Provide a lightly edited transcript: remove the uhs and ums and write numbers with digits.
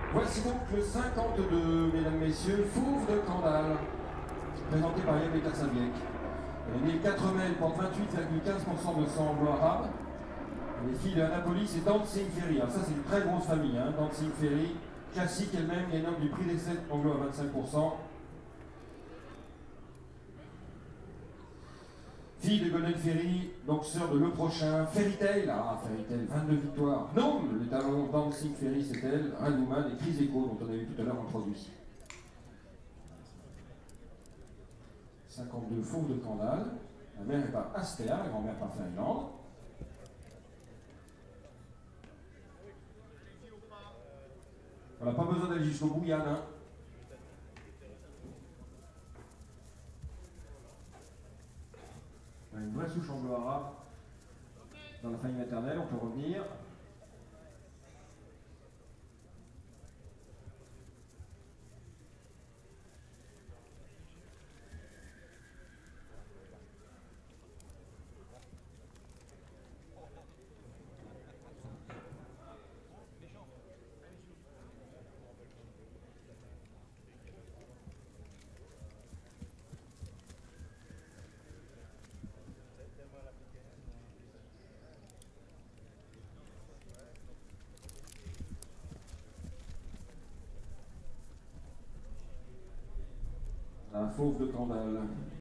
Voici donc le 52, mesdames, messieurs, Fauve de Candale, présenté par Yann Saint-Vieck. Elle est née le 4 mai, elle porte 28,15% de sang anglo-arabe. Elle est fille de Annapolis et Dancing Ferry. Alors ça, c'est une très grosse famille, hein. Dancing Ferry, classique elle-même, gagnante du prix d'essai anglo à 25%. Fille de Golden Ferry, donc sœur de Le Prochain, Fairy Tail, 22 victoires. Non, le talent Dancing Ferry, c'est elle, Radouman et Chris Echo, dont on a vu tout à l'heure un produit. 52 Fauve de Candale. La mère est par Aster, la grand-mère par Finlande. Voilà, pas besoin d'aller jusqu'au bout, Yann. Hein. On a une vraie souche anglo-arabe dans la famille maternelle, on peut revenir. La Fauve de Candale.